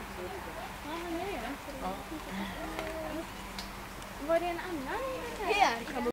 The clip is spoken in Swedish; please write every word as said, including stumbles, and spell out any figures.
Ja, han är det. Ja. Var det en annan? Här kan